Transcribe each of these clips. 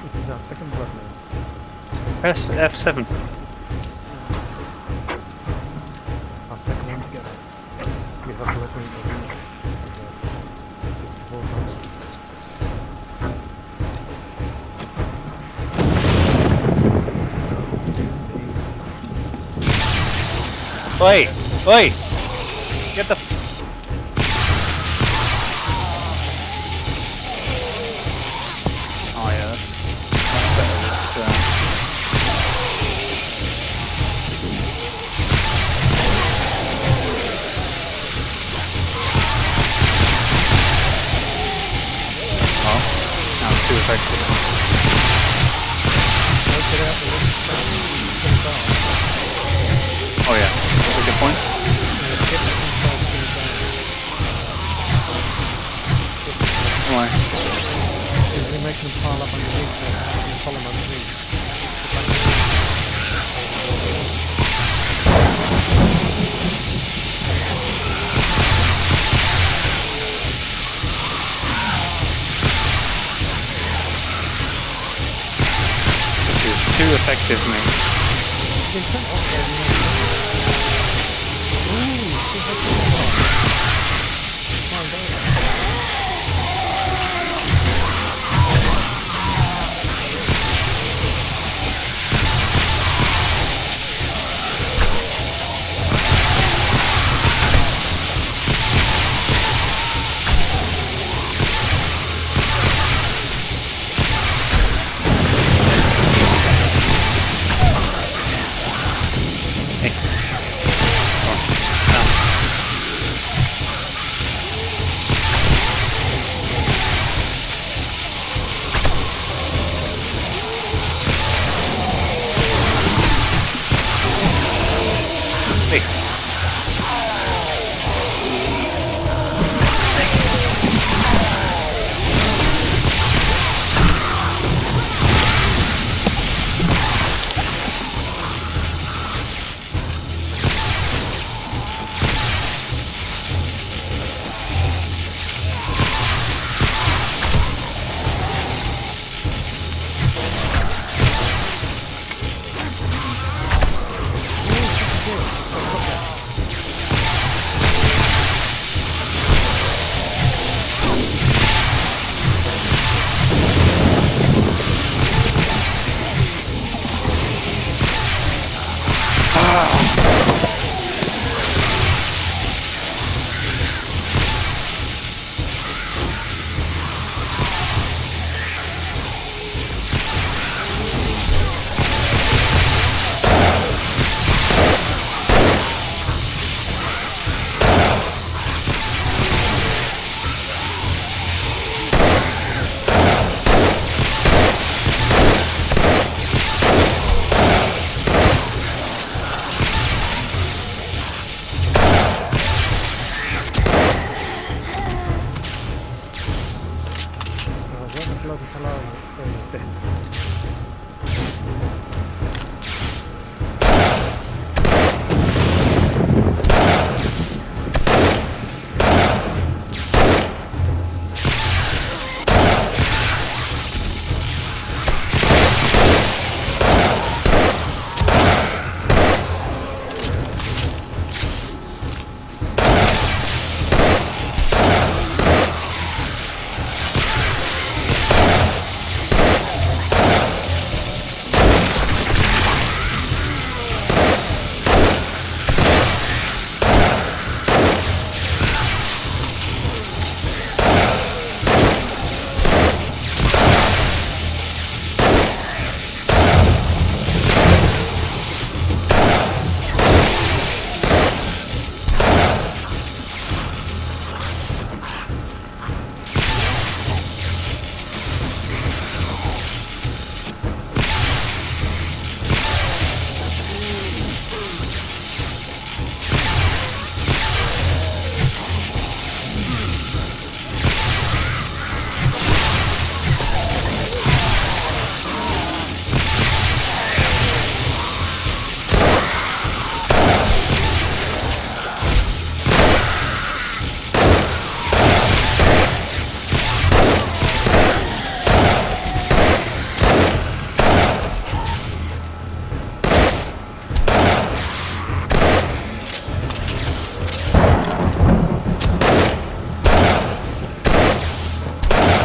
This is our second blood moon. Press F7. Our second one together. We have blood moon again. 64 times. Oi! Oi! Get the... Oh yeah, that's better. Oh, now it's too effective. Oh yeah, that's a good point. Why? Because we make them pile up underneath there and follow them underneath. This is too effective, mate.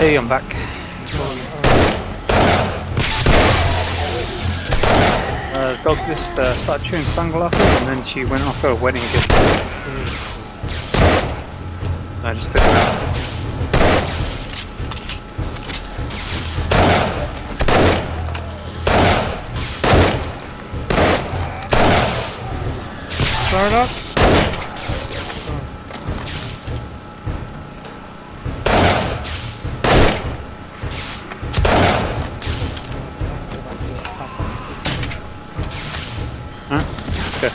Hey, I'm back. Dog just started chewing sunglasses and then she went off her wedding gift. I just took her out. Start up. Huh? Good.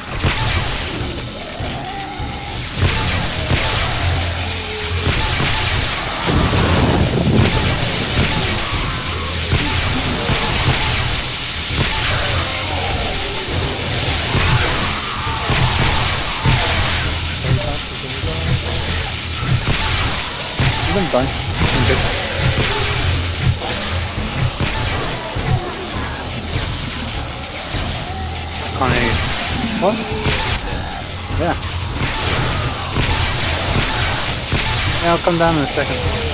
I'm done. I'm good. Can't hear you. What? Yeah. Yeah, I'll come down in a second.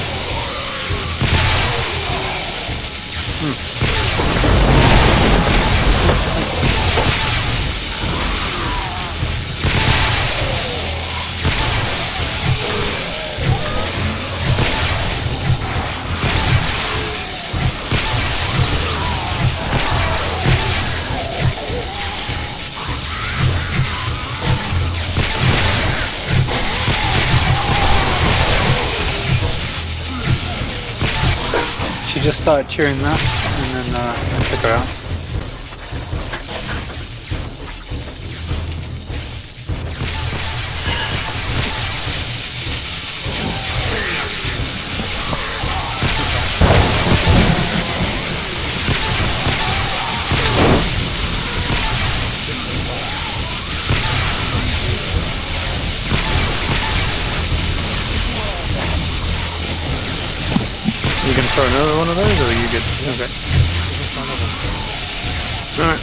She just started chewing that, and then I took her out. You gonna throw another one of those, or are you good? Okay. Alright.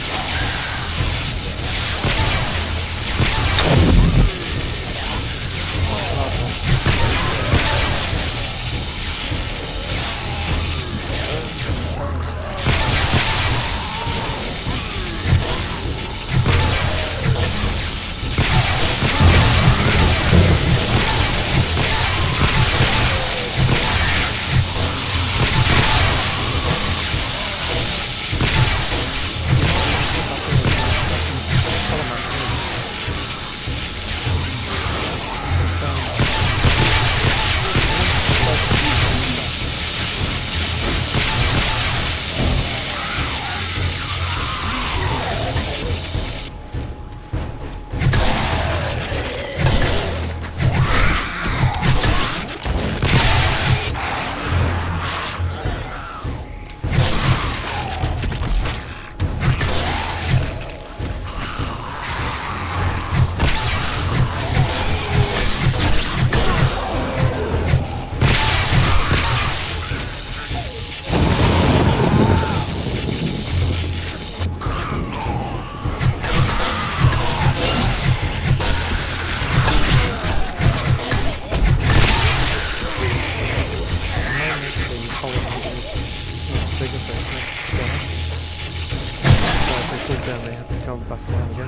Down, they have to come back down again.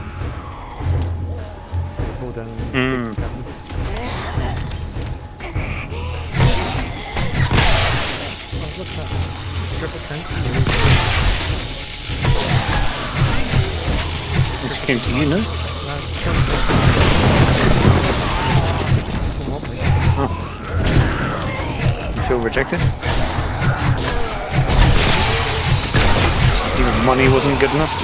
They fall down and cabin. Oh, look at that. Triple tank. This came to you, no? Oh. You feel rejected? Even money wasn't good enough?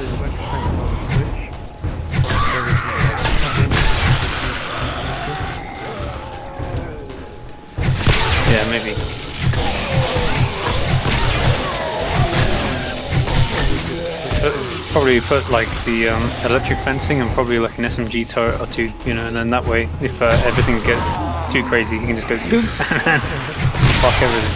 the electric tank on the switch. So we can Yeah, maybe. Probably put like the electric fencing and probably like an SMG turret or two, you know, and then that way, if everything gets too crazy, you can just go boom and fuck everything.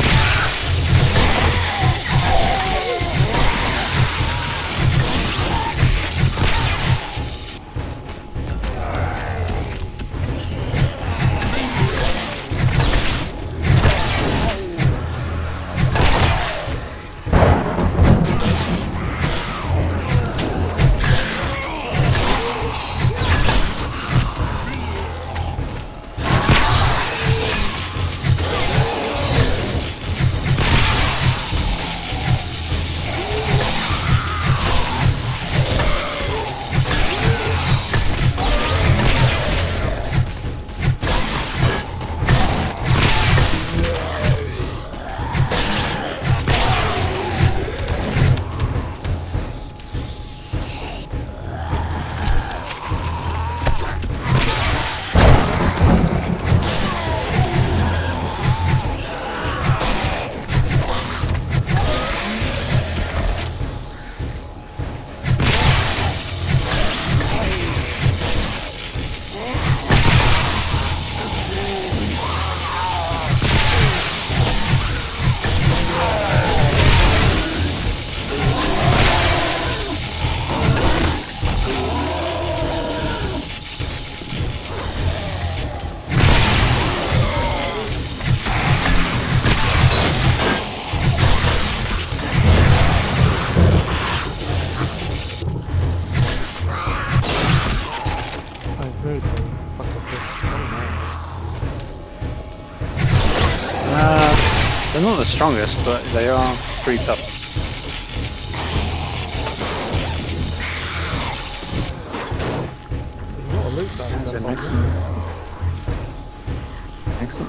They're not the strongest, but they are pretty tough. There's a lot of loot back there. Excellent. Excellent.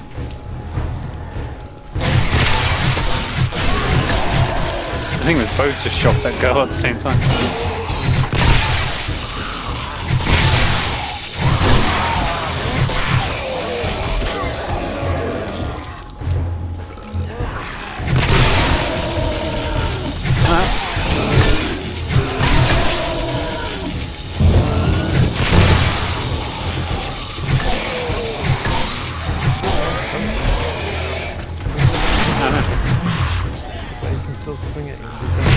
I think we both just shot that girl at the same time. Still swing it.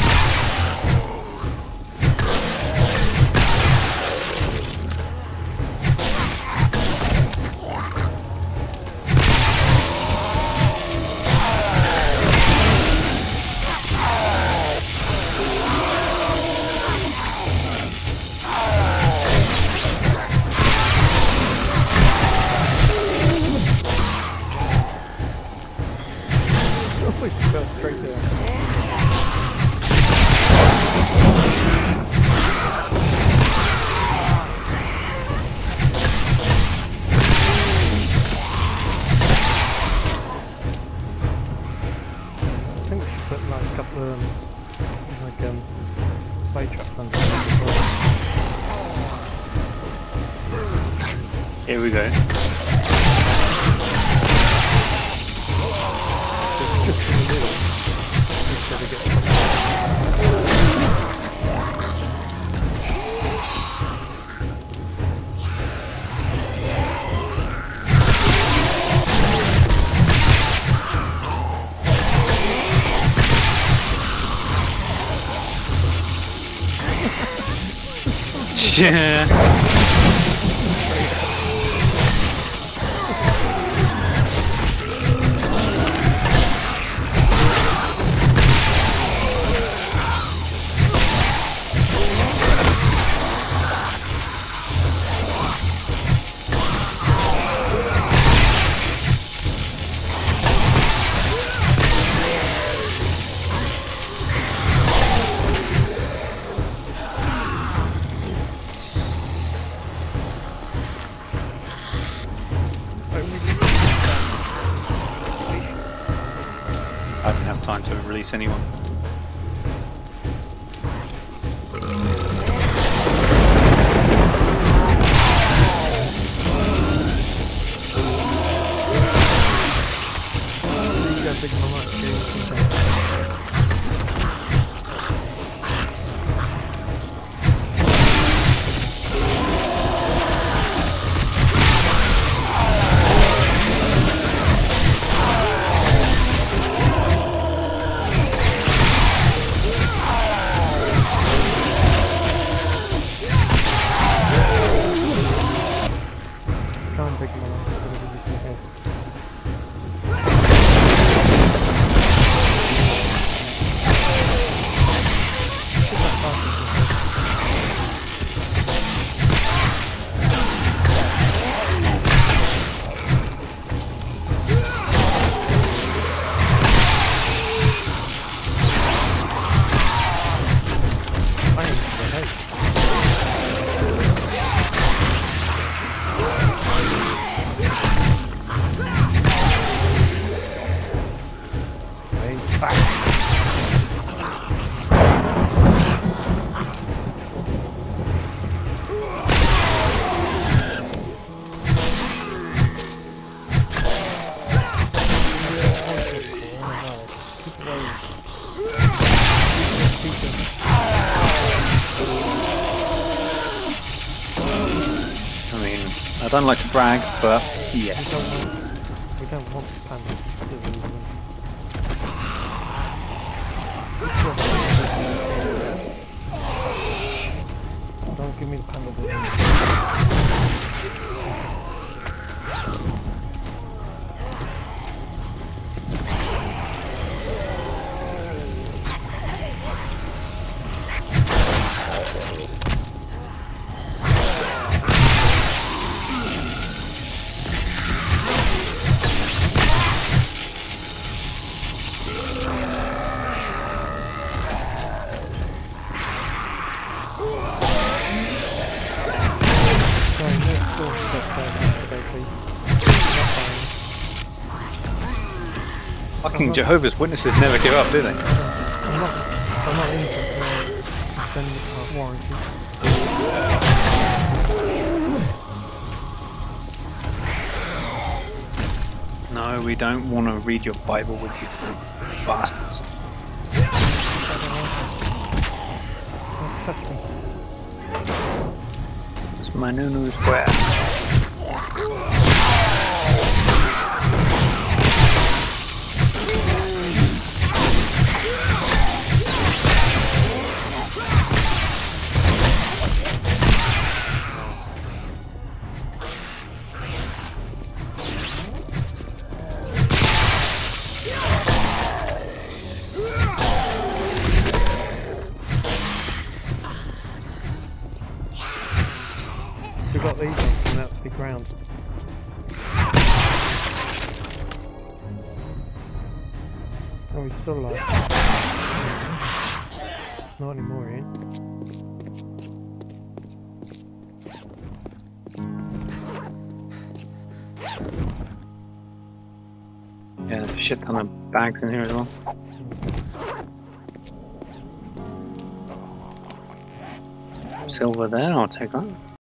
Go straight there. I think we should put like a couple of play traps under there. Here we go. Just in the middle. Instead of getting Yeah. I didn't have time to release anyone. I don't like to brag, but yes. We don't want panda disease. Don't give me the panda disease. Fucking Jehovah's Witnesses never give up, do they? I'm not into extended warranty. No, we don't want to read your Bible with you, bastards. It's my new square. We got these ones coming out to the ground. Oh, he's still alive. Not anymore, Ian. Yeah, there's a shit ton of bags in here as well. Silver there, I'll take that.